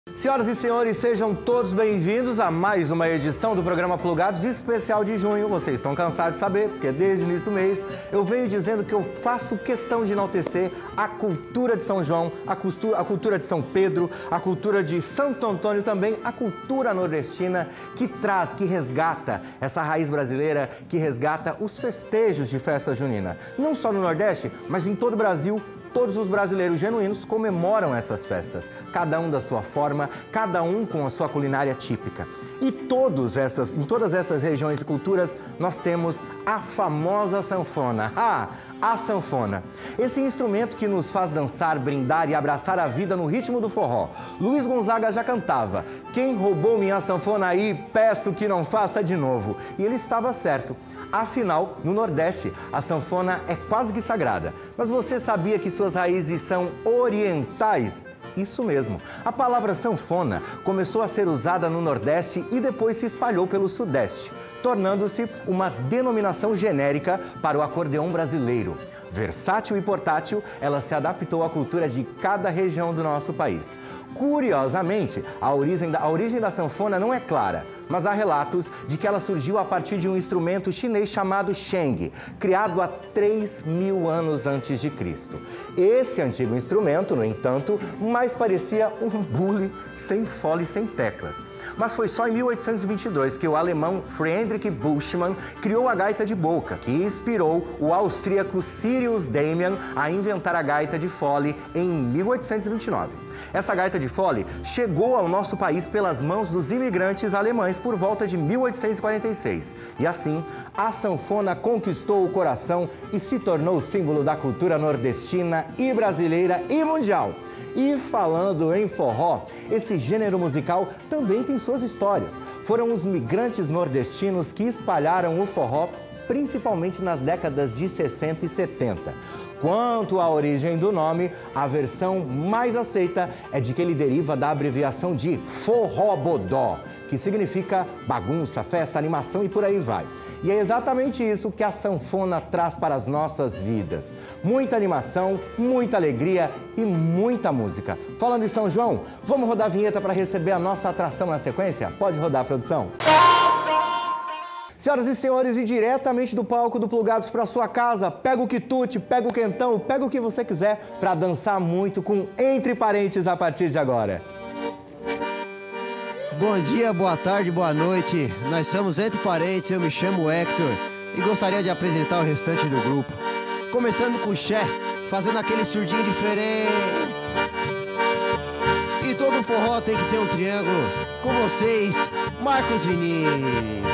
Senhoras e senhores, sejam todos bem-vindos a mais uma edição do programa Plugados especial de junho. Vocês estão cansados de saber, porque desde o início do mês eu venho dizendo que eu faço questão de enaltecer a cultura de São João, a cultura de São Pedro, a cultura de Santo Antônio também, a cultura nordestina que traz, que resgata essa raiz brasileira, que resgata os festejos de festa junina. Não só no Nordeste, mas em todo o Brasil. Todos os brasileiros genuínos comemoram essas festas, cada um da sua forma, cada um com a sua culinária típica. E em todas essas regiões e culturas, nós temos a famosa sanfona. A sanfona. Esse instrumento que nos faz dançar, brindar e abraçar a vida no ritmo do forró. Luiz Gonzaga já cantava: "Quem roubou minha sanfona aí, peço que não faça de novo." E ele estava certo. Afinal, no Nordeste, a sanfona é quase que sagrada. Mas você sabia que suas raízes são orientais? Isso mesmo. A palavra sanfona começou a ser usada no Nordeste e depois se espalhou pelo Sudeste, tornando-se uma denominação genérica para o acordeão brasileiro. Versátil e portátil, ela se adaptou à cultura de cada região do nosso país. Curiosamente, a origem da sanfona não é clara, mas há relatos de que ela surgiu a partir de um instrumento chinês chamado sheng, criado há 3.000 anos antes de Cristo. Esse antigo instrumento, no entanto, mais parecia um bule sem fole e sem teclas. Mas foi só em 1822 que o alemão Friedrich Buschmann criou a gaita de boca, que inspirou o austríaco Sirius Damian a inventar a gaita de fole em 1829. Essa gaita de fole chegou ao nosso país pelas mãos dos imigrantes alemães por volta de 1846. E assim, a sanfona conquistou o coração e se tornou símbolo da cultura nordestina e brasileira e mundial. E falando em forró, esse gênero musical também tem suas histórias. Foram os migrantes nordestinos que espalharam o forró, principalmente nas décadas de 60 e 70. Quanto à origem do nome, a versão mais aceita é de que ele deriva da abreviação de forró-bodó, que significa bagunça, festa, animação e por aí vai. E é exatamente isso que a sanfona traz para as nossas vidas. Muita animação, muita alegria e muita música. Falando em São João, vamos rodar a vinheta para receber a nossa atração na sequência? Pode rodar, produção. Senhoras e senhores, e diretamente do palco do Plugados para sua casa, pega o quitute, pega o quentão, pega o que você quiser para dançar muito com Entre Parentes a partir de agora. Bom dia, boa tarde, boa noite. Nós somos Entre Parentes, eu me chamo Hector e gostaria de apresentar o restante do grupo. Começando com o Xé, fazendo aquele surdinho diferente. E todo forró tem que ter um triângulo. Com vocês, Marcos Vinícius.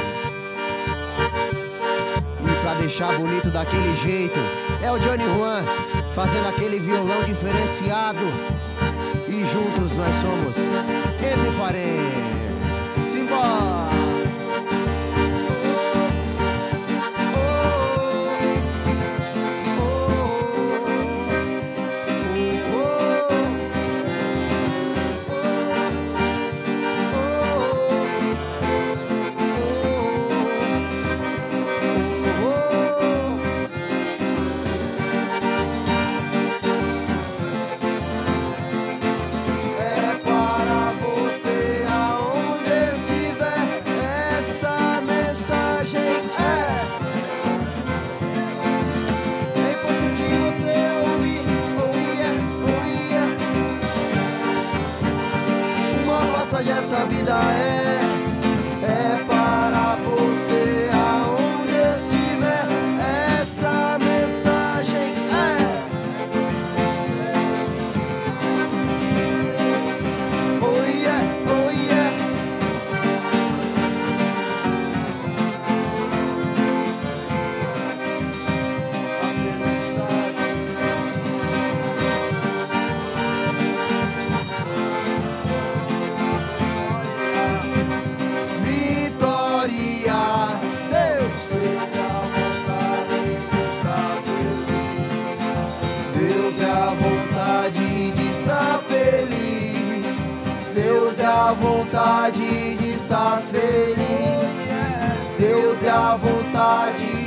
E pra deixar bonito daquele jeito, é o Johnny Juan, fazendo aquele violão diferenciado. E juntos nós somos Entre Parentes. Simbora! Essa vida é para você aonde estiver. Essa mensagem oh yeah, oh yeah. Deus é a vontade de estar feliz. Deus é a vontade.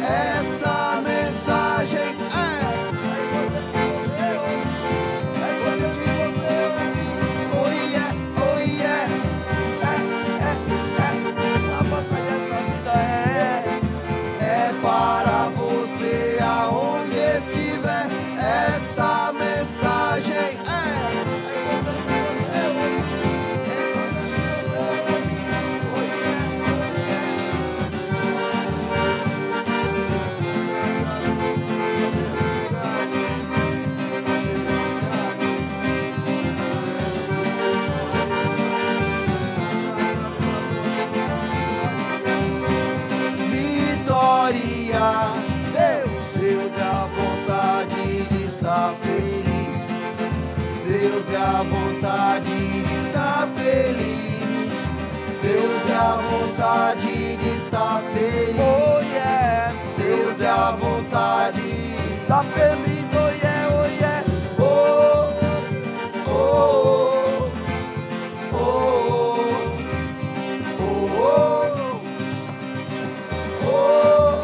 essa mensagem oh yeah, oh yeah. É para você aonde estiver, essa mensagem Deus dá vontade de estar feliz. Deus é a vontade de estar feliz. Deus é a vontade de estar feliz. Oh yeah, Deus é a vontade de tá feliz, oh yeah, oh yeah. oh, oh, oh, oh, oh, oh,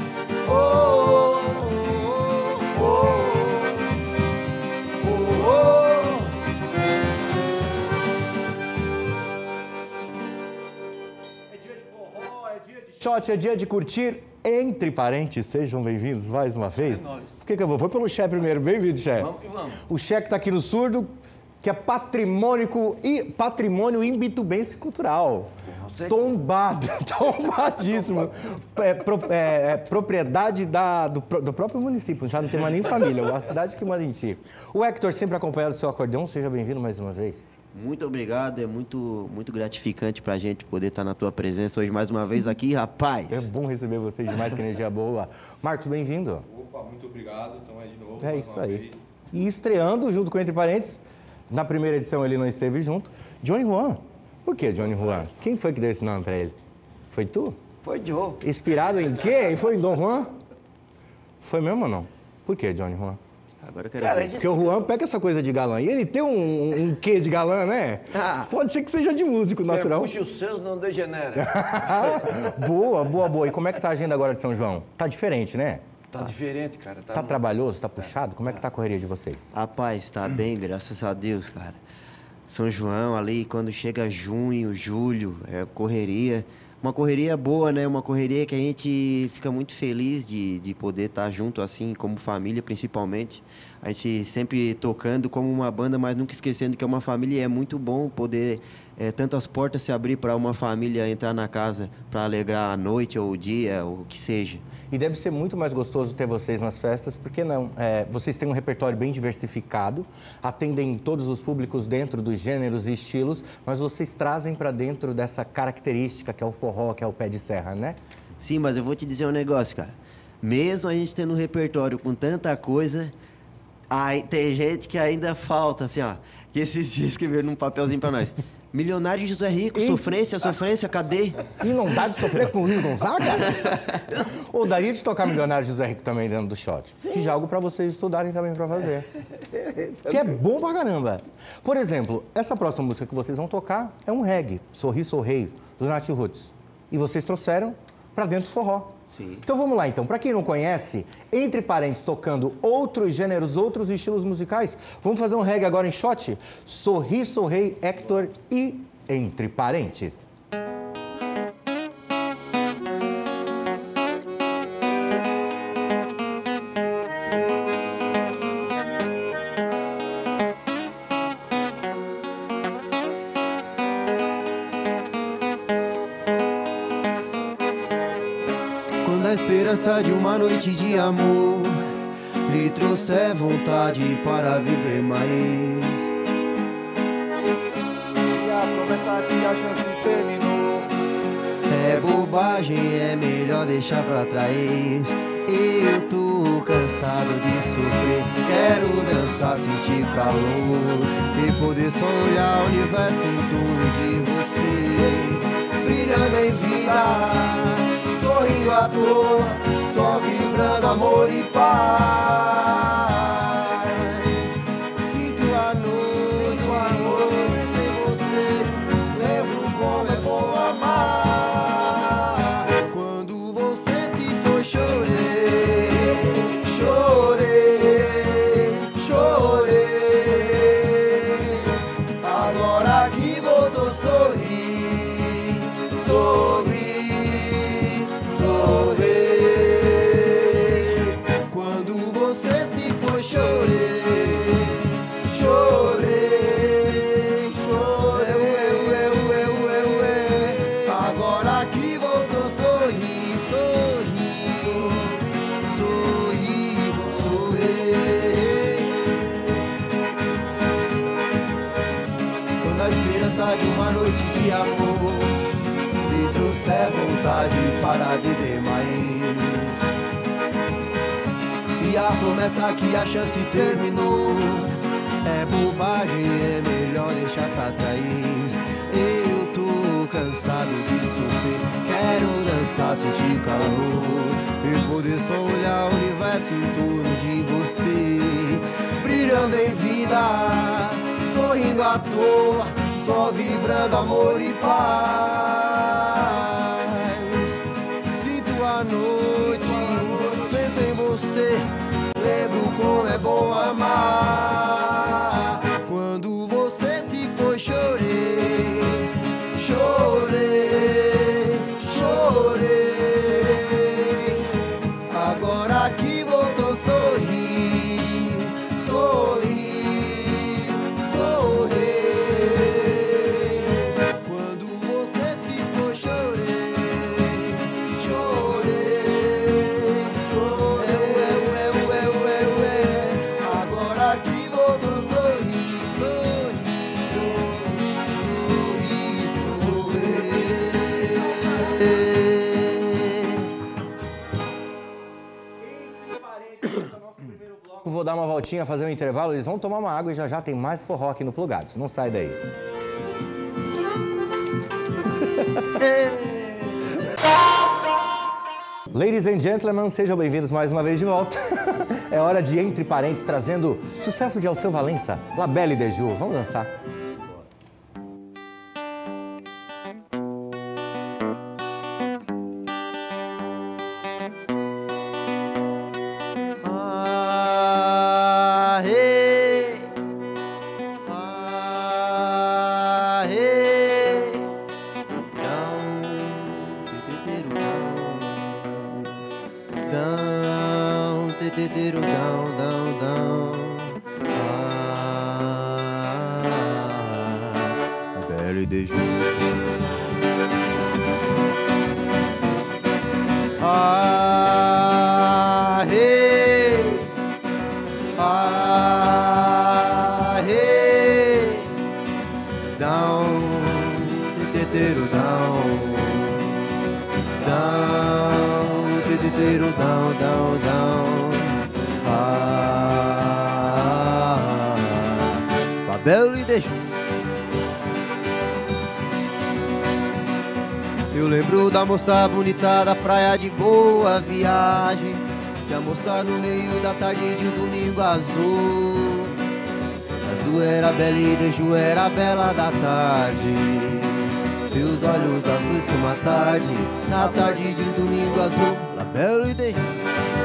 Shot, é dia de curtir, entre parentes, sejam bem-vindos mais uma vez. Por que eu vou? Vou pelo Xé primeiro, bem-vindo, Xé. Vamos que vamos. O Xé que tá aqui no Surdo, que é patrimônio imbitubense cultural. Tombado, tombadíssimo. Propriedade do próprio município, já não tem mais nem família, a cidade que manda em ti. O Hector, sempre acompanhado do seu acordeão, seja bem-vindo mais uma vez. Muito obrigado, é muito gratificante pra gente poder estar na tua presença hoje mais uma vez aqui, rapaz. É bom receber vocês demais, que energia boa. Marcos, bem-vindo. Opa, muito obrigado, estamos aí de novo. É mais isso uma aí. vez. E estreando junto com Entre Parentes, na primeira edição ele não esteve junto, Johnny Juan. Por que Johnny Juan? Quem foi que deu esse nome pra ele? Foi tu? Foi Joe. Inspirado em quê? E foi em Dom Juan? Foi mesmo ou não? Por que Johnny Juan? Agora eu quero ver. Porque o Juan pega essa coisa de galã. E ele tem um quê de galã, né? Pode ser que seja de músico natural. Puxa os seus, não degenera. Boa, boa, boa. E como é que tá a agenda agora de São João? Tá diferente, né? Tá diferente, cara. Tá trabalhoso, tá puxado? Como é que tá a correria de vocês? Rapaz, tá bem, graças a Deus, cara. São João ali, quando chega junho, julho, é correria. Uma correria boa, né? Uma correria que a gente fica muito feliz de poder estar junto, assim, como família, principalmente. A gente sempre tocando como uma banda, mas nunca esquecendo que é uma família e é muito bom poder tantas portas se abrir para uma família entrar na casa para alegrar a noite ou o dia, ou o que seja. E deve ser muito mais gostoso ter vocês nas festas, porque não? Vocês têm um repertório bem diversificado, atendem todos os públicos dentro dos gêneros e estilos, mas vocês trazem para dentro dessa característica que é o forró, que é o pé de serra, né? Sim, mas eu vou te dizer um negócio, cara. Mesmo a gente tendo um repertório com tanta coisa, aí tem gente que ainda falta, assim, ó. Que esses dias escreveram num papelzinho pra nós. Milionário José Rico, sofrência, cadê? E não dá de sofrer com o Luiz Gonzaga? Ou daria de tocar Milionário José Rico também dentro do shot? Sim. Que já é algo pra vocês estudarem também pra fazer. Que é bom pra caramba. Por exemplo, essa próxima música que vocês vão tocar é um reggae, Sorri, Sou Rei, do Nat Roots. E vocês trouxeram pra dentro do forró. Sim. Então vamos lá, então. Pra quem não conhece, Entre Parentes tocando outros gêneros, outros estilos musicais, vamos fazer um reggae agora em shot? Sorri, Sou Rei, Hector e Entre Parentes. Quando a esperança de uma noite de amor lhe trouxer vontade para viver mais, e a promessa que a chance terminou, é bobagem, é melhor deixar pra trás. Eu tô cansado de sofrer, quero dançar, sentir calor e poder só olhar o universo em torno de você, brilhando em vida, sorrindo à toa, só vibrando amor e paz. Sinto a noite sem você, lembro como é bom amar. Quando você se for, chorei. de amor me trouxer vontade para viver mais. E a promessa que a chance terminou é bobagem, é melhor deixar pra trás. Eu tô cansado de sofrer, quero dançar, sentir calor e poder só olhar o universo em torno de você, brilhando em vida, sorrindo à toa, só vibrando amor e paz. Sinto a noite, penso em você, lembro como é bom amar. Quando você se foi, chorei, chorei, chorei. Agora que voltou, sorri, sorri, sorri. Quando você se foi, chorei, chorei. Agora que voltou, sorri, sorri, sorri, sorri. Vou dar uma voltinha, fazer um intervalo, eles vão tomar uma água e já já tem mais forró aqui no Plugados. Não sai daí. Ladies and gentlemen, sejam bem-vindos mais uma vez de volta. É hora de Entre Parentes, trazendo sucesso de Alceu Valença, La Belle et Dejoux. Vamos dançar. Belle et Dejoux. Eu lembro da moça bonita da praia de Boa Viagem, que a moça no meio da tarde de um domingo azul. Azul era Belle et Dejoux, era a bela da tarde. Seus olhos azuis como a tarde, na tarde de um domingo azul. La Belle et Dejoux.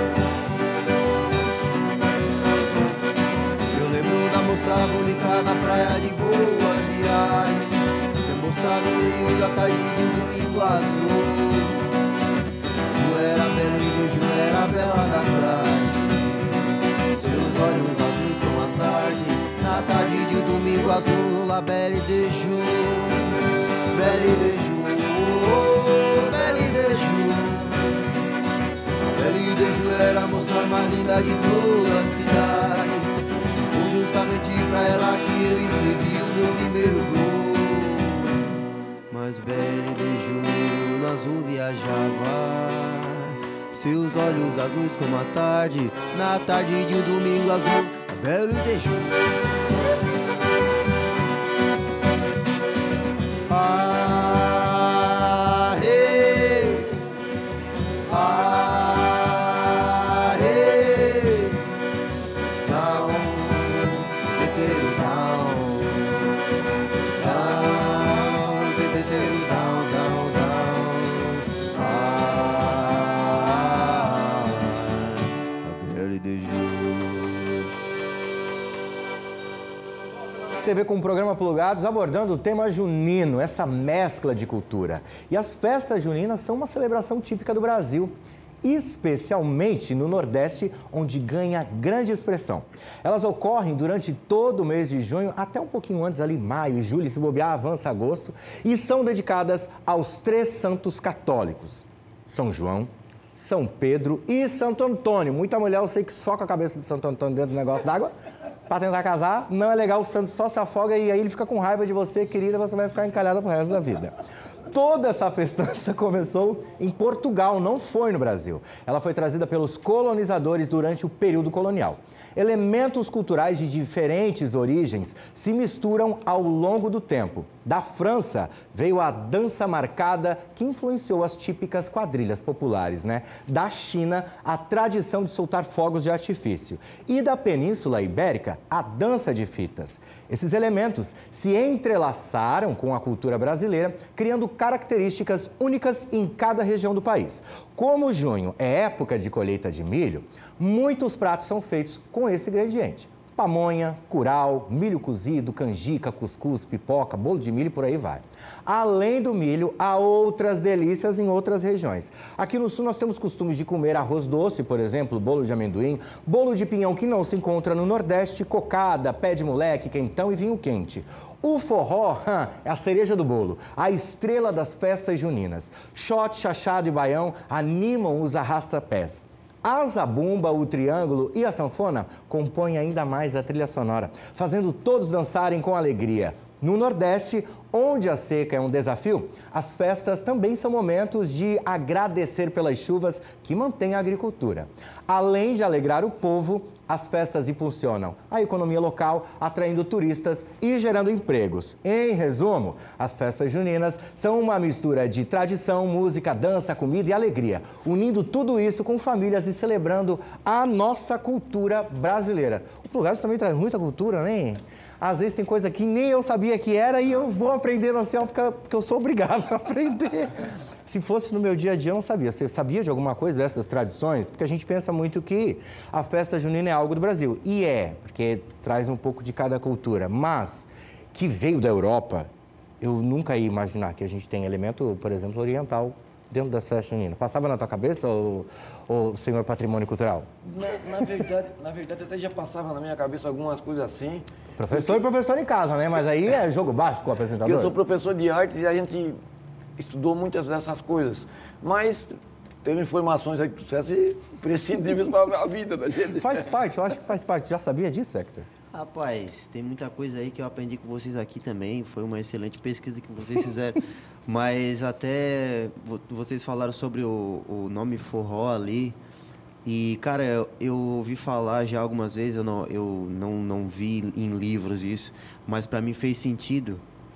Moça bonita na praia de Boa Viagem, que moça no meio da tarde de um domingo azul. Azul era Belle et Dejoux, era a bela da tarde. Seus olhos azuis como a tarde, na tarde de um domingo azul. La Belle et Dejoux, Belle et Dejoux, Belle et Dejoux. Belle et Dejoux era a moça mais linda de toda a cidade. Justamente pra ela que eu escrevi o meu primeiro blues. Mas Belle et Dejoux no azul viajava, seus olhos azuis como a tarde, na tarde de um domingo azul. Belle et Dejoux. TV com o programa Plugados abordando o tema junino, essa mescla de cultura. E as festas juninas são uma celebração típica do Brasil, especialmente no Nordeste, onde ganha grande expressão. Elas ocorrem durante todo o mês de junho, até um pouquinho antes ali, maio e julho, se bobear, avança agosto, e são dedicadas aos 3 santos católicos: São João, São Pedro e Santo Antônio. Muita mulher eu sei que soca a cabeça de Santo Antônio dentro do negócio d'água, pra tentar casar, não é legal, o santo só se afoga e aí ele fica com raiva de você, querida, você vai ficar encalhada pro resto da vida. Toda essa festança começou em Portugal, não foi no Brasil. Ela foi trazida pelos colonizadores durante o período colonial. Elementos culturais de diferentes origens se misturam ao longo do tempo. Da França veio a dança marcada que influenciou as típicas quadrilhas populares, né? Da China, a tradição de soltar fogos de artifício. E da Península Ibérica, a dança de fitas. Esses elementos se entrelaçaram com a cultura brasileira, criando características únicas em cada região do país. Como junho é época de colheita de milho, muitos pratos são feitos com esse ingrediente. Pamonha, curau, milho cozido, canjica, cuscuz, pipoca, bolo de milho e por aí vai. Além do milho, há outras delícias em outras regiões. Aqui no sul nós temos costumes de comer arroz doce, por exemplo, bolo de amendoim, bolo de pinhão que não se encontra no Nordeste, cocada, pé de moleque, quentão e vinho quente. O forró é a cereja do bolo, a estrela das festas juninas. Shot, chachado e baião animam os arrasta-pés. A zabumba, o triângulo e a sanfona compõem ainda mais a trilha sonora, fazendo todos dançarem com alegria. No Nordeste, onde a seca é um desafio, as festas também são momentos de agradecer pelas chuvas que mantêm a agricultura. Além de alegrar o povo, as festas impulsionam a economia local, atraindo turistas e gerando empregos. Em resumo, as festas juninas são uma mistura de tradição, música, dança, comida e alegria, unindo tudo isso com famílias e celebrando a nossa cultura brasileira. O Plugados também traz muita cultura, né? Às vezes tem coisa que nem eu sabia que era e eu vou aprendendo assim, porque eu sou obrigado a aprender. Se fosse no meu dia a dia, eu não sabia. Você sabia de alguma coisa dessas tradições? Porque a gente pensa muito que a festa junina é algo do Brasil. E é, porque traz um pouco de cada cultura. Mas, que veio da Europa, eu nunca ia imaginar que a gente tem elemento, por exemplo, oriental dentro das festas juninas. Passava na tua cabeça, o senhor patrimônio cultural? Na verdade, até já passava na minha cabeça algumas coisas assim. Professor e professor em casa, né? Mas aí é jogo baixo com o apresentador. Eu sou professor de artes e a gente estudou muitas dessas coisas. Mas teve informações aí que trouxeram imprescindíveis para a vida da gente. Faz parte, eu acho que faz parte. Já sabia disso, Hector? Rapaz, tem muita coisa aí que eu aprendi com vocês aqui também. Foi uma excelente pesquisa que vocês fizeram. Mas até vocês falaram sobre o nome forró ali. E, cara, eu ouvi falar já algumas vezes, eu não vi em livros isso, mas para mim fez sentido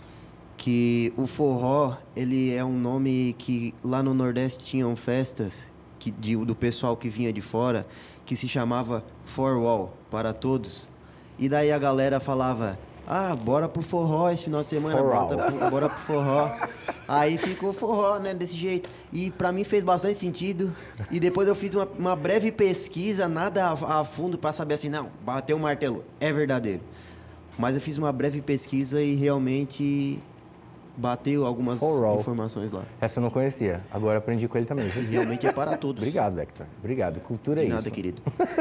que o forró, ele é um nome que lá no Nordeste tinham festas do pessoal que vinha de fora, que se chamava forró, para todos. E daí a galera falava, bora pro forró esse final de semana, bora pro forró. Aí ficou forró, né, desse jeito. E pra mim fez bastante sentido. E depois eu fiz uma breve pesquisa, nada a fundo, pra saber assim, não, bateu o martelo, é verdadeiro. Mas eu fiz uma breve pesquisa e realmente bateu algumas informações lá. Essa eu não conhecia, agora aprendi com ele também. Realmente é para todos. Obrigado, Hector. Obrigado, cultura é isso. De nada, querido.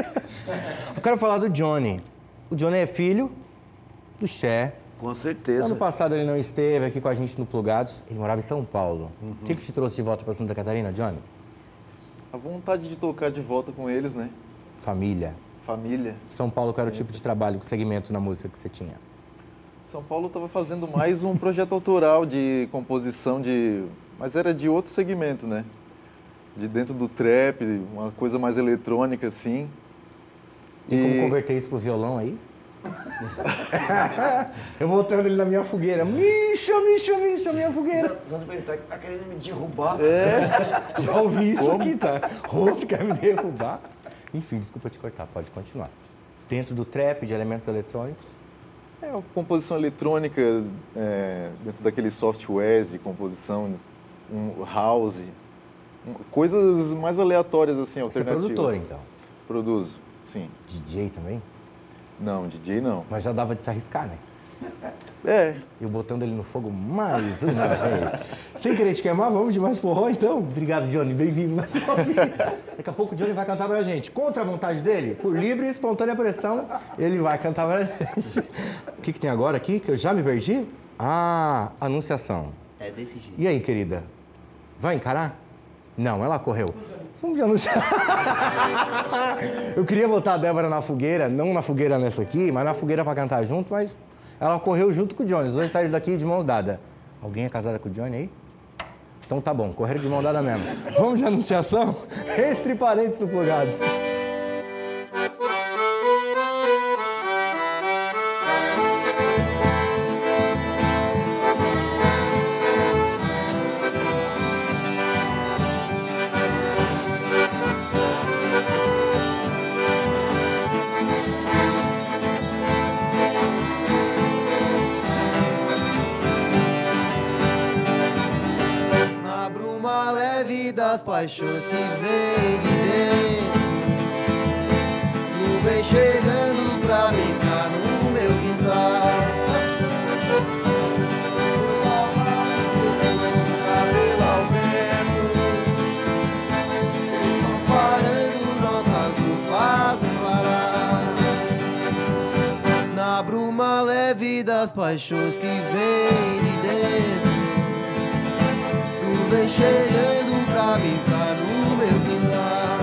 Eu quero falar do Johnny. O Johnny é filho do Xé. Com certeza. Ano passado ele não esteve aqui com a gente no Plugados, ele morava em São Paulo. O que te trouxe de volta para Santa Catarina, Johnny? A vontade de tocar de volta com eles, né? Família. Família. São Paulo, qual era o tipo de trabalho, segmento na música que você tinha? São Paulo estava fazendo mais um projeto autoral de composição mas era de outro segmento, né? De dentro do trap, uma coisa mais eletrônica, assim. E como converter isso pro violão aí? Eu voltando ele na minha fogueira. Mixa, minha fogueira. Tá querendo me derrubar? Já ouvi isso aqui, tá? Rosto quer me derrubar. Enfim, desculpa te cortar, pode continuar. Dentro do trap, de elementos eletrônicos? É uma composição eletrônica, dentro daqueles softwares de composição, house, coisas mais aleatórias, assim, alternativas. Você é produtor, então? Produzo, sim. DJ também? Não, DJ não. Mas já dava de se arriscar, né? É. Eu botando ele no fogo mais uma vez. Sem querer te queimar, vamos de mais forró, então? Obrigado, Johnny. Bem-vindo mais uma vez. Daqui a pouco o Johnny vai cantar pra gente. Contra a vontade dele, por livre e espontânea pressão, ele vai cantar pra gente. O que tem agora aqui, que eu já me perdi? Anunciação. É desse jeito. E aí, querida? Vai encarar? Não, ela correu. Vamos de anunciar. Eu queria botar a Débora na fogueira, não na fogueira nessa aqui, mas na fogueira pra cantar junto, mas ela correu junto com o Johnny. Os dois saíram daqui de mão dada. Alguém é casada com o Johnny aí? Então tá bom, correram de mão dada mesmo. Vamos de anunciação? Entre parênteses no Plugados. Das paixões que vem de dentro, tu vem chegando pra brincar no meu quintal. Cabelo ao vento, estão parando nossas roupas no varal. Na bruma leve das paixões que vem de dentro, tu vem chegando pra brincar no meu quintal.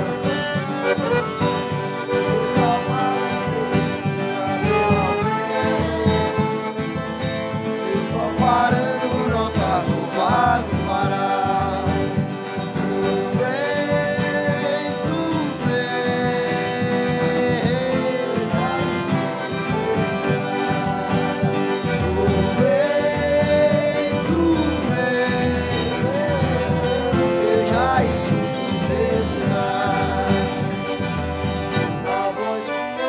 Eu só parando nossas roupas no varal. Tu vês, tu vês, tu vês. Eu já escuto os teus sinais. A voz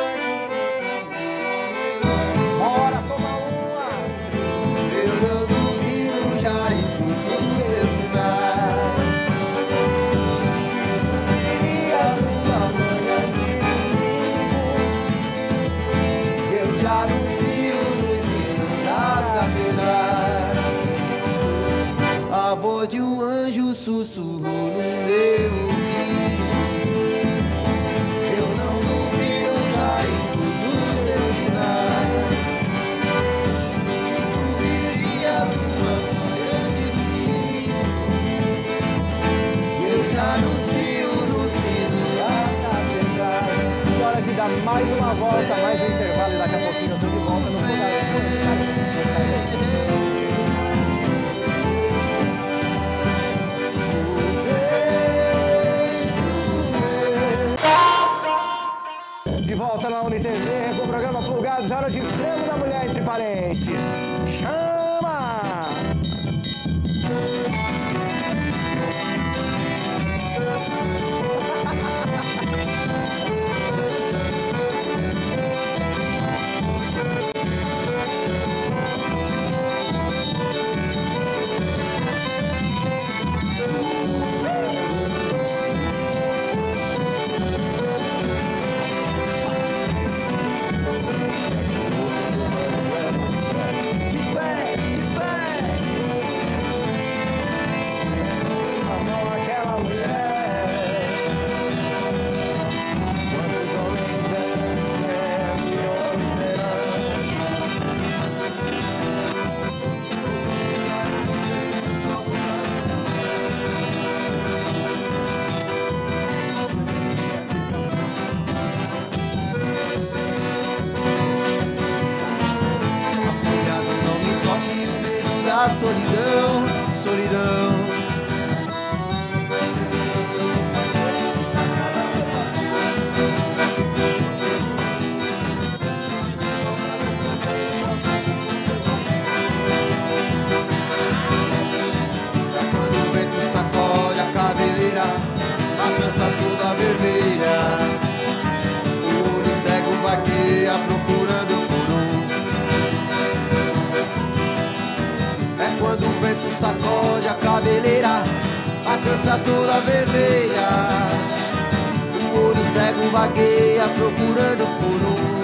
Bora tomar uma! eu não duvido, já escuto os teus sinais. Queria numa manhã de domingo, eu te anuncio no sino das catedrais. A voz de um anjo sussurrou no meu ouvido. Eu não duvido, já escuto os teus sinais. Tu virias numa manhã de domingo, eu te anuncio no sino da catedral. Hora de dar mais uma volta, mais um intervalo e daqui a pouquinho eu tô de volta no Plugados. De volta na UniTV com o programa Plugados, hora de Prêmio da Mulher Entre Parentes. Chama! A solidão, solidão. Quando o vento sacode a cabeleira, a trança toda vermelha, o olho cego vagueia procurando por um. Quando o vento sacode a cabeleira, a trança toda vermelha, o olho cego vagueia procurando por um.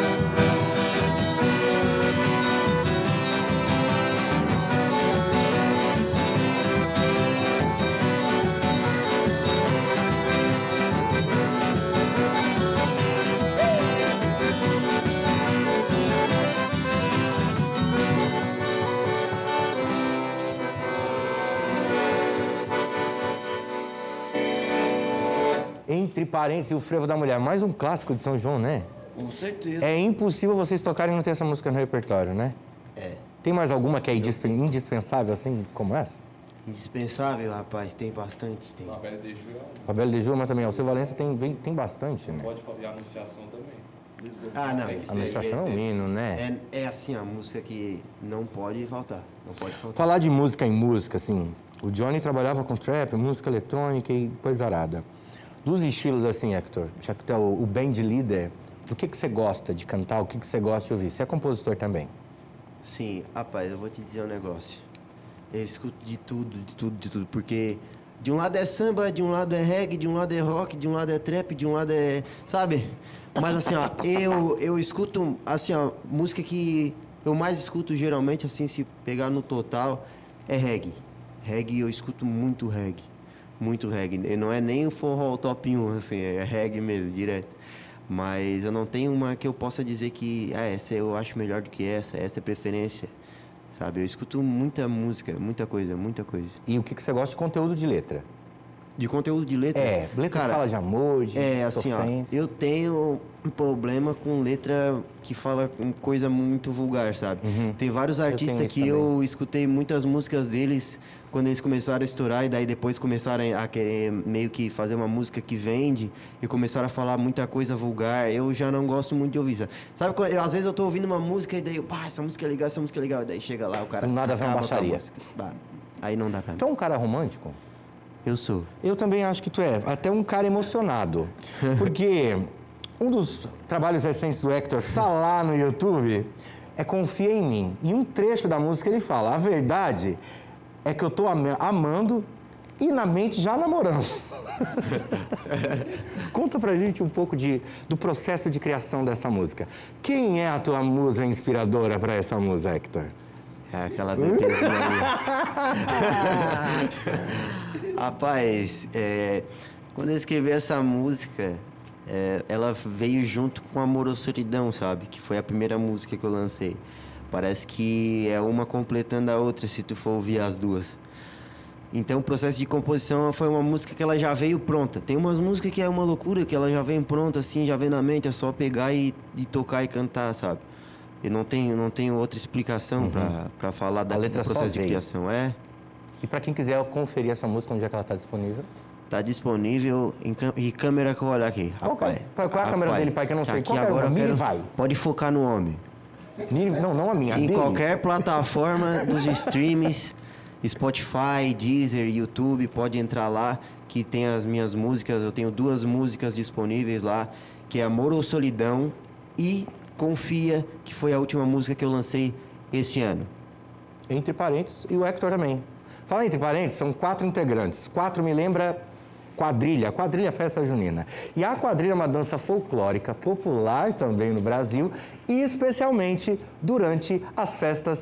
Entre Parênteses e o Frevo da Mulher, mais um clássico de São João, né? Com certeza. É impossível vocês tocarem e não ter essa música no repertório, né? É. Tem mais alguma que é indispensável, assim, como essa? Indispensável, rapaz, tem bastante, tem. A Bela de Ju A Bela de Ju, mas também, o Seu Valença tem bastante, né? pode falar. E a Anunciação também. Ah, não. A Anunciação é um hino, né? É assim, a música que não pode faltar. Não pode faltar. Falar de música em música, assim, o Johnny trabalhava com trap, música eletrônica e coisa arada. Dos estilos, assim, Hector, já que tu é o band leader, o que você gosta de cantar, o que você gosta de ouvir? Você é compositor também? Sim, rapaz, eu vou te dizer um negócio. Eu escuto de tudo, porque de um lado é samba, de um lado é reggae, de um lado é rock, de um lado é trap, de um lado é... Sabe? Mas assim, ó, eu escuto, assim, ó, música que eu mais escuto geralmente, assim, se pegar no total, é reggae. Reggae, eu escuto muito reggae. Muito reggae. E não é nem o forró top 1, assim, é reggae mesmo, direto. Mas eu não tenho uma que eu possa dizer que, essa eu acho melhor do que essa é preferência. Sabe, eu escuto muita música, muita coisa. E o que você gosta de conteúdo de letra? De conteúdo de letra? Letra que fala de amor, de assim, ó, sofrência. eu tenho um problema com letra que fala coisa muito vulgar, sabe? Tem vários artistas que eu escutei muitas músicas deles quando eles começaram a estourar e daí depois começaram a querer meio que fazer uma música que vende e começaram a falar muita coisa vulgar. Eu já não gosto muito de ouvir, sabe? Às vezes eu tô ouvindo uma música e daí eu, essa música é legal, e daí chega lá, o cara... Do nada vem uma baixaria. Aí não dá pra mim. Tu é um cara romântico? Eu sou. Eu também acho que tu é. Até um cara emocionado. Porque um dos trabalhos recentes do Hector, que tá lá no YouTube, é Confia em Mim. E um trecho da música ele fala, a verdade é que eu tô amando e na mente já namorando. Conta pra gente um pouco do processo de criação dessa música. Quem é a tua musa inspiradora pra essa música, Hector? É aquela bebezinha ali. Rapaz, quando eu escrevi essa música, ela veio junto com Amor ou Solidão, sabe? Que foi a primeira música que eu lancei. Parece que é uma completando a outra, se tu for ouvir as duas. Então, o processo de composição foi uma música que ela já veio pronta. Tem umas músicas que é uma loucura, que ela já vem pronta, assim, já vem na mente, é só pegar e tocar e cantar, sabe? Eu não tenho outra explicação pra falar do processo de criação. E pra quem quiser conferir essa música, onde é que ela tá disponível? Tá disponível em câmera que eu vou olhar aqui. Qual é a câmera dele, pai, que eu não sei? Qual agora vai. Pode focar no homem. Não a minha. Em qualquer plataforma dos streams, Spotify, Deezer, YouTube, pode entrar lá, que tem as minhas músicas. Eu tenho 2 músicas disponíveis lá, que é Amor ou Solidão e Confia, que foi a última música que eu lancei esse ano. Entre Parênteses, e o Hector também. Fala Entre Parênteses, são 4 integrantes. 4 me lembra quadrilha Festa Junina. E a quadrilha é uma dança folclórica, popular também no Brasil, e especialmente durante as festas.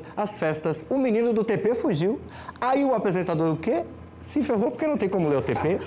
O menino do TP fugiu, aí o apresentador o quê? Se ferrou porque não tem como ler o TP.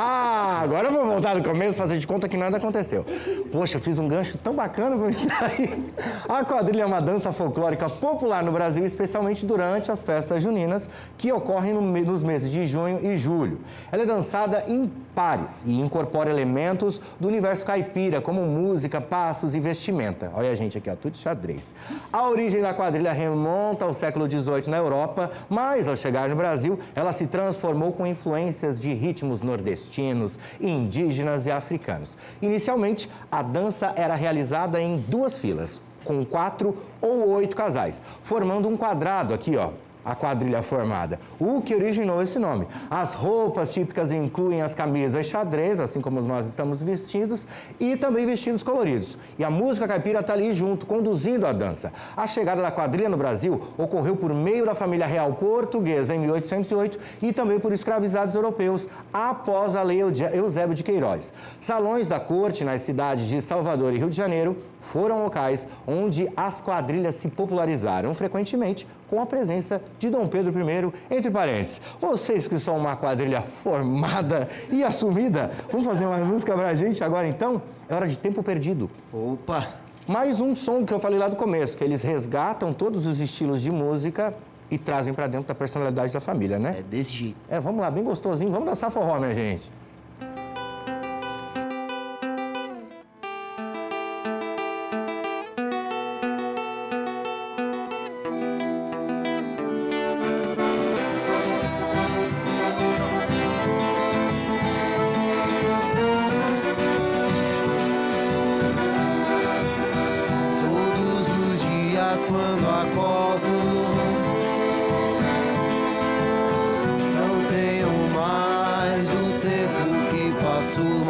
Agora eu vou voltar no começo, fazer de conta que nada aconteceu. Poxa, fiz um gancho tão bacana pra mim aí. A quadrilha é uma dança folclórica popular no Brasil, especialmente durante as festas juninas, que ocorrem nos meses de junho e julho. Ela é dançada em pares e incorpora elementos do universo caipira, como música, passos e vestimenta. Olha a gente aqui, ó, tudo xadrez. A origem da quadrilha remonta ao século XVIII na Europa, mas ao chegar no Brasil, ela se transformou com influências de ritmos nordestinos, indígenas e africanos. Inicialmente, a dança era realizada em 2 filas, com 4 ou 8 casais, formando um quadrado aqui, ó. A quadrilha formada, o que originou esse nome. As roupas típicas incluem as camisas xadrez, assim como nós estamos vestidos, e também vestidos coloridos. E a música caipira está ali junto, conduzindo a dança. A chegada da quadrilha no Brasil ocorreu por meio da família real portuguesa em 1808 e também por escravizados europeus, após a lei Eusébio de Queiroz. Salões da corte nas cidades de Salvador e Rio de Janeiro foram locais onde as quadrilhas se popularizaram, frequentemente com a presença de Dom Pedro I, entre parênteses. Vocês que são uma quadrilha formada e assumida, vamos fazer uma música pra gente agora então? É hora de Tempo Perdido. Opa! Mais um som que eu falei lá do começo, que eles resgatam todos os estilos de música e trazem pra dentro da personalidade da família, né? É desse jeito. Vamos lá, bem gostosinho, vamos dançar forró, minha gente.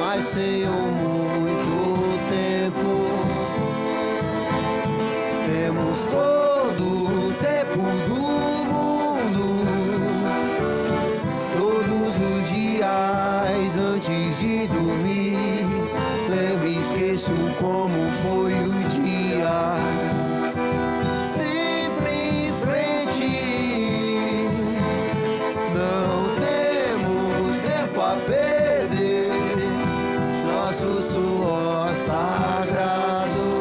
mas tenho muito tempo. Temos todo o tempo do mundo, todos os dias antes de dormir. Lembro e esqueço como foi o dia. Sempre em frente, não temos tempo a perder. Nosso suor sagrado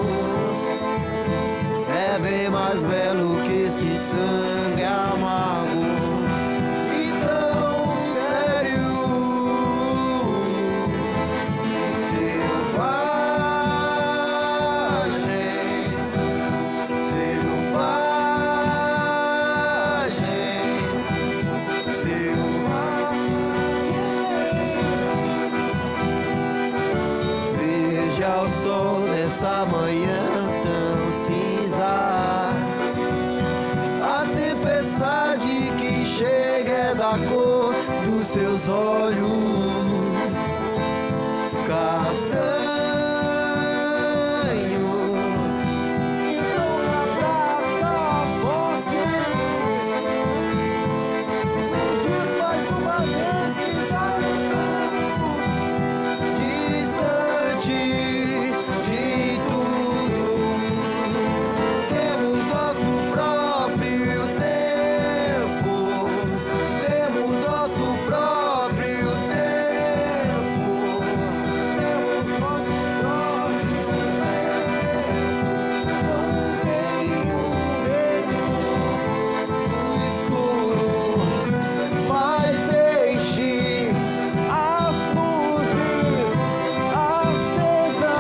é bem mais belo que esse sangue amargo e tão sério e selvagem. Veja o sol nessa manhã tão cinza, a tempestade que chega é da cor dos seus olhos castanhos. Então abraça forte, me diz mais uma vez que já estamos Distantes de tudo, temos nosso próprio tempo, temos nosso próprio tempo, temos nosso próprio tempo. Não tenho medo do escuro, mas deixe as luzes acesas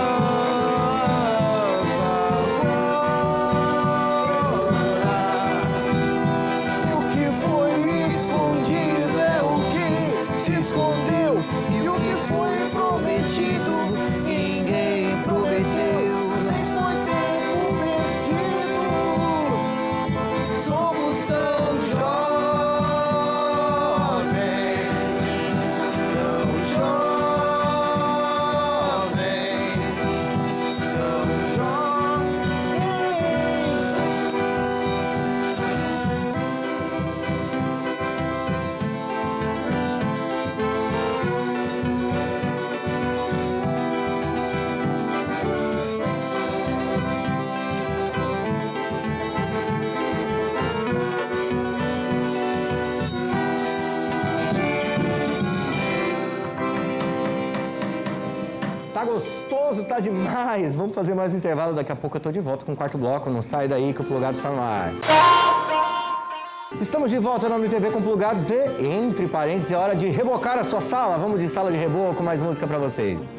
agora. o que foi escondido é o que se escondeu, e o que foi prometido ninguém prometeu. Nem foi tempo perdido. Somos tão jovens, tão jovens, tão jovens. Tá gostoso, tá demais. Vamos fazer mais um intervalo, daqui a pouco eu tô de volta com o quarto bloco. Não sai daí que o Plugado está no ar. Estamos de volta no MTV com Plugados e, entre parênteses, é hora de rebocar a sua sala. Vamos de sala de reboco com mais música pra vocês.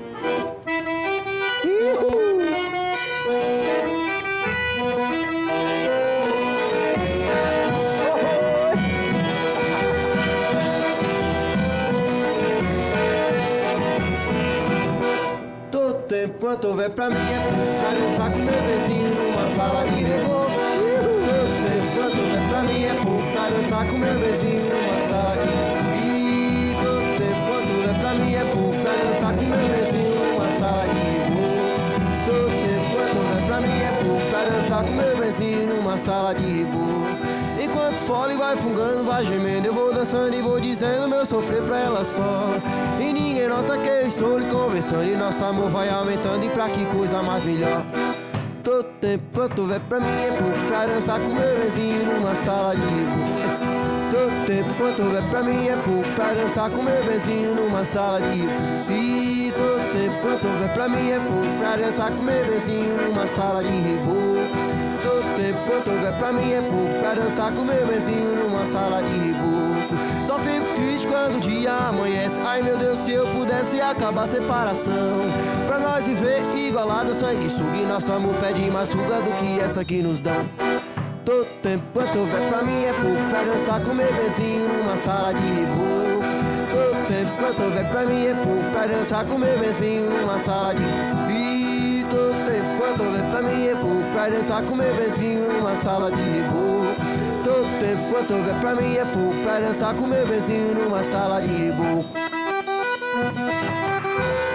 Todo tempo quanto houver pra mim é pouco pra dançar com meu vizinho numa sala de reboco. Todo tempo quanto houver pra mim é pouco pra dançar com meu vizinho numa sala de reboco. E todo tempo quanto houver pra mim é pouco pra dançar com meu vizinho numa sala de reboco. Todo tempo quanto houver pra mim é pouco pra dançar com meu vizinho numa sala de reboco. Enquanto o fole vai fungando, vai gemendo, eu vou dançando e vou dizendo meu sofrer pra ela só. E ninguém nota que eu estou lhe conversando e nosso amor vai aumentando, e pra que coisa mais melhor. Todo tempo quanto houver pra mim é pouco pra dançar com meu vizinho numa sala de reboco. Todo tempo quanto houver pra mim é pouco pra dançar com meu vizinho numa sala de reboco. E todo tempo quanto houver pra mim é pouco pra dançar com meu vizinho numa sala de reboco. Todo tempo quanto houver pra mim é pouco pra dançar com meu vizinho numa sala de reboco. Só fico triste quando o dia amanhece. Ai meu Deus, se eu pudesse acabar a separação, pra nós viver igualado, sanguessuga, e nosso amor pede mais fuga do que essa que nos dão. Todo tempo quanto houver pra mim é pouco pra dançar com meu vizinho numa sala de reboco. Todo tempo quanto houver pra mim é pouco pra dançar com meu vizinho numa sala de reboco. E todo tempo quanto houver pra mim é pouco pra dançar com meu vizinho numa sala de reboco. Todo tempo quanto houver pra mim é pouco pra dançar com meu vizinho numa sala de reboco.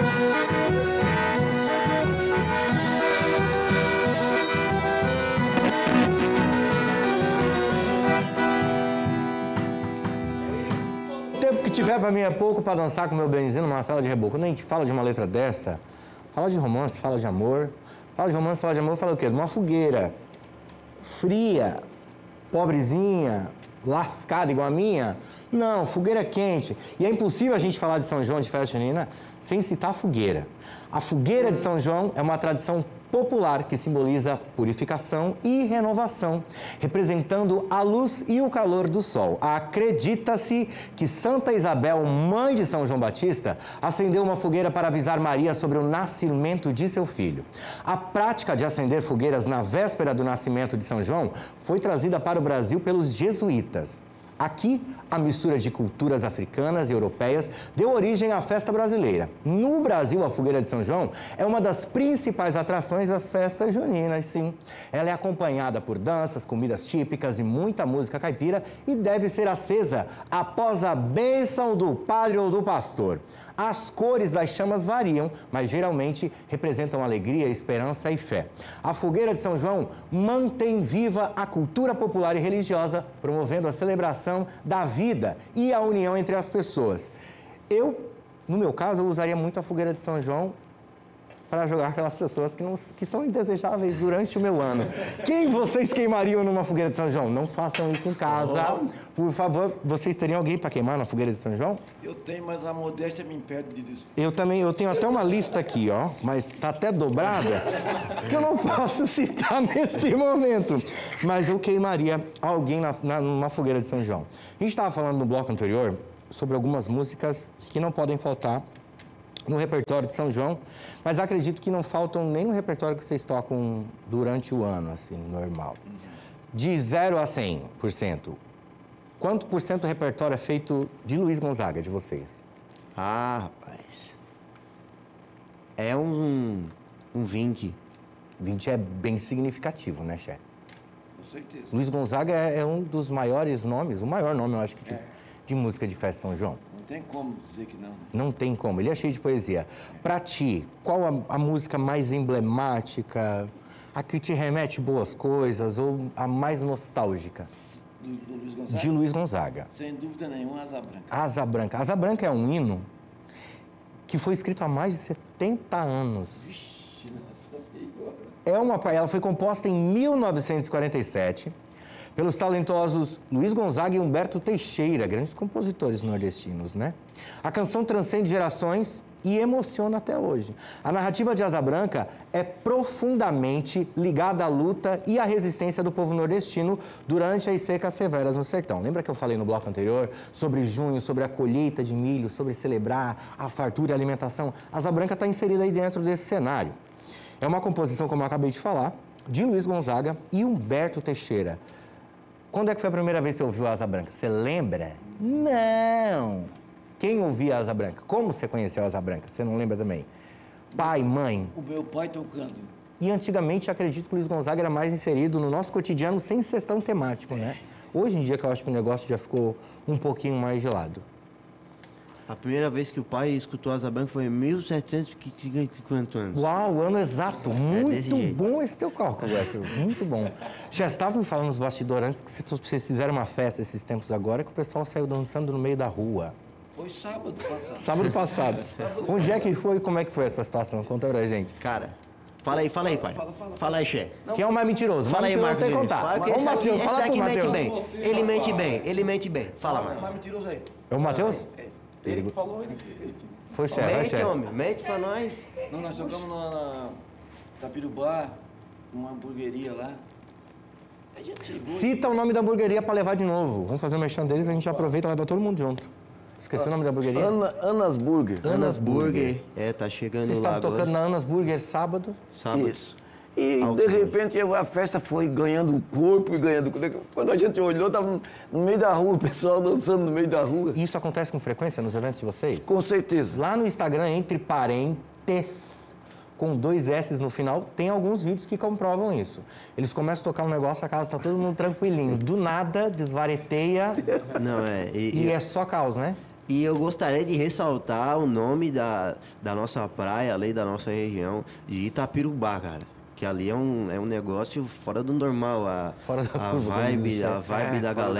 tempo que tiver pra mim é pouco pra dançar com meu benzinho numa sala de reboco. Quando a gente fala de uma letra dessa, fala de romance, fala de amor. Fala de romance, fala de amor, fala o quê? De uma fogueira fria, pobrezinha, lascada igual a minha. Não, fogueira quente. E é impossível a gente falar de São João, de festa junina, sem citar a fogueira. A fogueira de São João é uma tradição popular que simboliza purificação e renovação, representando a luz e o calor do sol. Acredita-se que Santa Isabel, mãe de São João Batista, acendeu uma fogueira para avisar Maria sobre o nascimento de seu filho. A prática de acender fogueiras na véspera do nascimento de São João foi trazida para o Brasil pelos jesuítas. Aqui, a mistura de culturas africanas e europeias deu origem à festa brasileira. No Brasil, a fogueira de São João é uma das principais atrações das festas juninas, sim. Ela é acompanhada por danças, comidas típicas e muita música caipira e deve ser acesa após a bênção do padre ou do pastor. As cores das chamas variam, mas geralmente representam alegria, esperança e fé. A fogueira de São João mantém viva a cultura popular e religiosa, promovendo a celebração da vida e a união entre as pessoas. No meu caso, eu usaria muito a fogueira de São João para jogar aquelas pessoas que são indesejáveis durante o meu ano. Quem vocês queimariam numa fogueira de São João? Não façam isso em casa. Por favor, vocês teriam alguém para queimar na fogueira de São João? Eu tenho, mas a modéstia me impede de dizer. Eu tenho até uma lista aqui, ó, mas tá até dobrada, que eu não posso citar nesse momento. Mas eu queimaria alguém numa fogueira de São João. A gente estava falando no bloco anterior sobre algumas músicas que não podem faltar no repertório de São João, mas acredito que não faltam nem no repertório que vocês tocam durante o ano, assim, normal. De 0 a 100%, quanto por cento do repertório é feito de Luiz Gonzaga, de vocês? Ah, rapaz. É um 20. 20 é bem significativo, né, Xé? Com certeza. Luiz Gonzaga é um dos maiores nomes, o maior nome, eu acho, que de música de festa de São João. Não tem como dizer que não. Não tem como, ele é cheio de poesia. Pra ti, qual a música mais emblemática, a que te remete boas coisas ou a mais nostálgica? Do Luiz Gonzaga? De Luiz Gonzaga. Sem dúvida nenhuma, Asa Branca. Asa Branca. Asa Branca é um hino que foi escrito há mais de 70 anos. Vixe, nossa senhora. Ela foi composta em 1947 pelos talentosos Luiz Gonzaga e Humberto Teixeira, grandes compositores nordestinos, né? A canção transcende gerações e emociona até hoje. A narrativa de Asa Branca é profundamente ligada à luta e à resistência do povo nordestino durante as secas severas no sertão. Lembra que eu falei no bloco anterior sobre junho, sobre a colheita de milho, sobre celebrar a fartura e a alimentação? Asa Branca está inserida aí dentro desse cenário. É uma composição, como eu acabei de falar, de Luiz Gonzaga e Humberto Teixeira. Quando é que foi a primeira vez que você ouviu a Asa Branca? Você lembra? Não! Quem ouvia a Asa Branca? Como você conheceu a Asa Branca? Você não lembra também? Pai, mãe? O meu pai tocando. E antigamente, acredito que o Luiz Gonzaga era mais inserido no nosso cotidiano sem ser tão temático, né? Hoje em dia que eu acho que o negócio já ficou um pouquinho mais de lado. A primeira vez que o pai escutou Asa Branca foi em 1750 anos. Uau, o ano exato. desse Muito jeito. bom esse teu cálculo, Héctor. Muito bom. Já estava me falando nos bastidores antes que vocês fizeram uma festa esses tempos agora que o pessoal saiu dançando no meio da rua. Foi sábado passado. Sábado passado. Onde é que foi e como é que foi essa situação? Conta pra gente. Cara, fala aí, pai. Fala aí, Xé. Quem é o mais mentiroso? Fala aí, Marcos. Marcos. Tem que contar. Fala que Vamos, Matheus. esse Fala tu, daqui mente Matheus. bem. Ele mente bem. Fala, Mais Marcos. mentiroso aí. É o Matheus? Ele que falou, ele. Foi, chefe. Vai, Mente, chefe. homem. Mente pra nós. Não, nós tocamos na Tapirubá, numa hamburgueria lá. A gente chegou. Cita o nome da hamburgueria pra levar de novo. Vamos fazer o merchan deles, a gente aproveita e leva todo mundo junto. Esqueci o nome da hamburgueria? Anas Burger. Anas Burger. É, tá chegando Vocês lá estavam tocando agora. na Anas Burger sábado. Sábado. Isso. E Ah, de ok. repente a festa foi ganhando corpo e ganhando. Quando a gente olhou, estava no meio da rua, o pessoal dançando no meio da rua. E isso acontece com frequência nos eventos de vocês? Com certeza. Lá no Instagram, entre parentes, com 2 S no final, tem alguns vídeos que comprovam isso. Eles começam a tocar um negócio, a casa tá todo mundo tranquilinho. Do nada, desvareteia Não, é. e é só caos, né? E eu gostaria de ressaltar o nome da nossa praia, ali da nossa região, de Itapirubá, cara. Que ali é um negócio fora do normal. Fora da curva, como diz o A chefe. vibe da galera.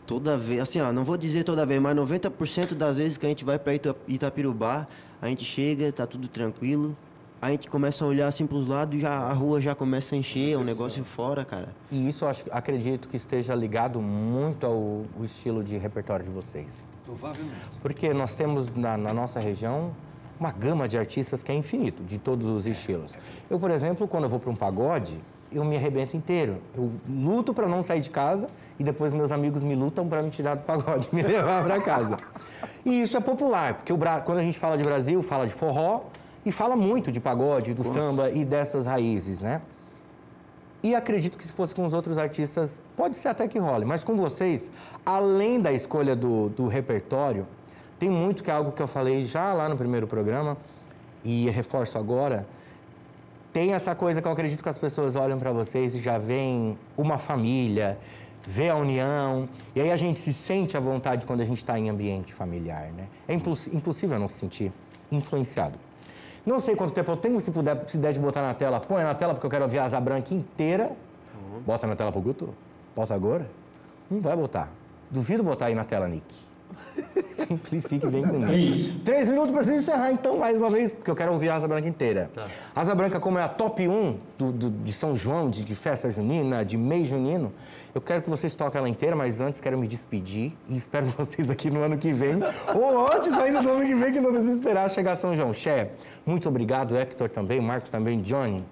Toda vez, assim, ó, não vou dizer toda vez, mas 90% das vezes que a gente vai pra Itapirubá, a gente chega, tá tudo tranquilo, a gente começa a olhar assim pros lados e já, a rua já começa a encher, é um negócio fora, cara. E isso acredito que esteja ligado muito ao estilo de repertório de vocês. Provavelmente. Porque nós temos na nossa região uma gama de artistas que é infinito, de todos os estilos. Eu, por exemplo, quando eu vou para um pagode, eu me arrebento inteiro. Eu luto para não sair de casa e depois meus amigos me lutam para me tirar do pagode e me levar para casa. E isso é popular, porque quando a gente fala de Brasil, fala de forró e fala muito de pagode, do samba e dessas raízes, né? E acredito que se fosse com os outros artistas, pode ser até que role, mas com vocês, além da escolha do repertório, tem muito que é algo que eu falei já lá no primeiro programa e reforço agora. Tem essa coisa que eu acredito que as pessoas olham para vocês e já veem uma família, vê a união, e aí a gente se sente à vontade quando a gente está em ambiente familiar, né? É impossível não se sentir influenciado. Não sei quanto tempo eu tenho, se der de botar na tela, põe na tela, porque eu quero ver a Asa Branca inteira. Bota na tela pro Guto? Bota agora? Não vai botar. Duvido botar aí na tela, Nick. Simplifique e vem comigo. 3 minutos para você encerrar, então, mais uma vez, porque eu quero ouvir a Asa Branca inteira. Tá. Asa Branca, como é a top 1 de São João, de festa junina, de mês junino, eu quero que vocês toquem ela inteira, mas antes quero me despedir e espero vocês aqui no ano que vem, ou antes ainda do ano que vem, que não precisa esperar chegar São João. Xé, muito obrigado, Hector também, Marcos também, Johnny.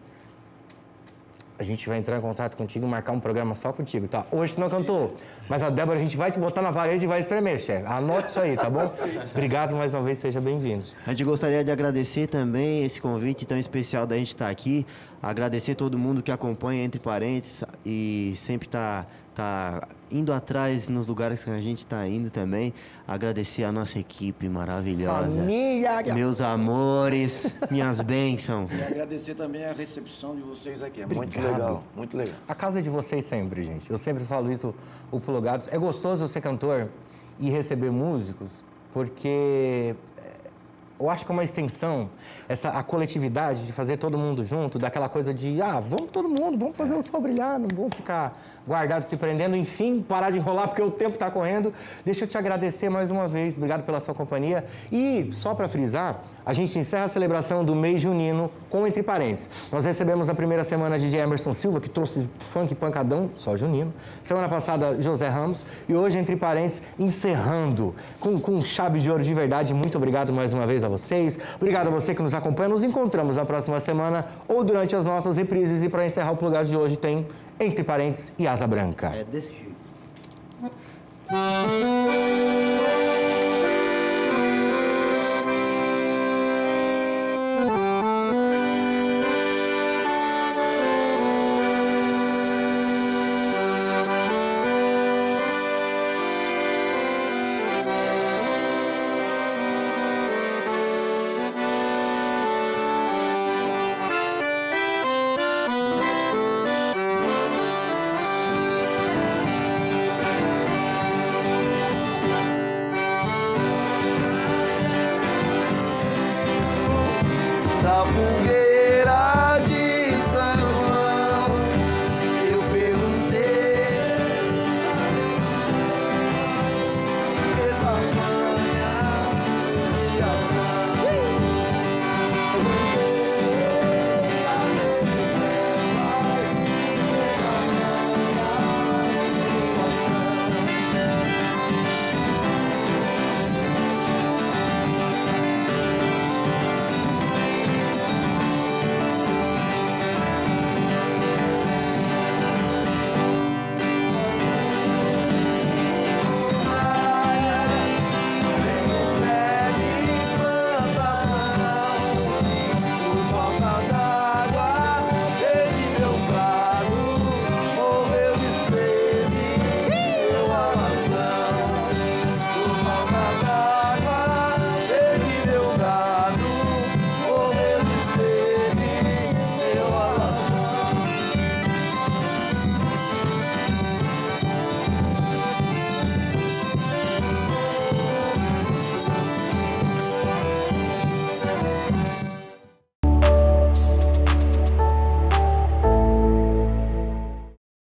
A gente vai entrar em contato contigo e marcar um programa só contigo, tá? Hoje tu não cantou, mas a Débora, a gente vai te botar na parede e vai espremer, chefe. Anote isso aí, tá bom? Obrigado mais uma vez, seja bem-vindo. A gente gostaria de agradecer também esse convite tão especial da gente estar aqui, agradecer todo mundo que acompanha Entre Parentes e sempre tá indo atrás nos lugares que a gente está indo também. Agradecer a nossa equipe maravilhosa. Família! Meus amores, minhas bênçãos. E agradecer também a recepção de vocês aqui. É muito Obrigado. legal, muito legal. A casa é de vocês sempre, gente. Eu sempre falo isso, o Plugados. É gostoso ser cantor e receber músicos, porque eu acho que é uma extensão, a coletividade de fazer todo mundo junto, daquela coisa de, vamos todo mundo, vamos fazer o sol brilhar, não vamos ficar guardados se prendendo, enfim, parar de enrolar porque o tempo está correndo. Deixa eu te agradecer mais uma vez, obrigado pela sua companhia. E, só para frisar, a gente encerra a celebração do mês junino com Entre Parentes. Nós recebemos a primeira semana de Emerson Silva, que trouxe funk pancadão, só junino. Semana passada, José Ramos. E hoje, Entre Parentes, encerrando com chave de ouro de verdade. Muito obrigado mais uma vez a vocês. Obrigado a você que nos acompanha. Nos encontramos na próxima semana ou durante as nossas reprises. E para encerrar o Plugado de hoje tem Entre Parentes e Asa Branca. É desse jeito. Da fogueira